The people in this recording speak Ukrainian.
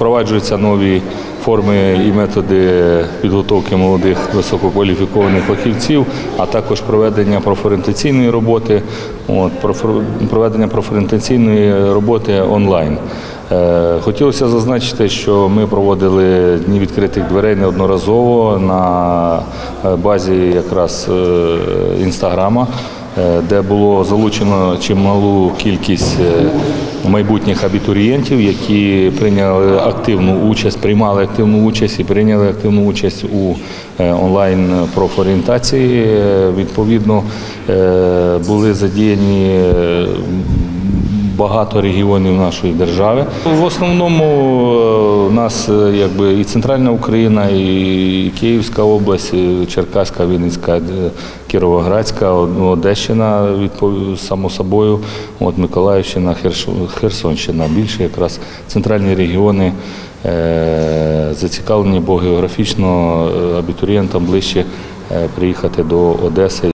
Впроваджуються нові форми і методи підготовки молодих висококваліфікованих фахівців, а також проведення профорієнтаційної роботи, онлайн. Хотілося зазначити, що ми проводили Дні відкритих дверей неодноразово на базі якраз Інстаграма, де було залучено чималу кількість майбутніх абітурієнтів, які приймали активну участь і прийняли активну участь у онлайн-профорієнтації. Відповідно, були задіяні багато регіонів нашої держави. В основному у нас і Центральна Україна, і Київська область, і Черкаська, Вінницька, Кіровоградська, Одещина, само собою, Миколаївщина, Херсонщина. Більше якраз центральні регіони зацікавлені, бо географічно абітурієнтам ближче приїхати до Одеси.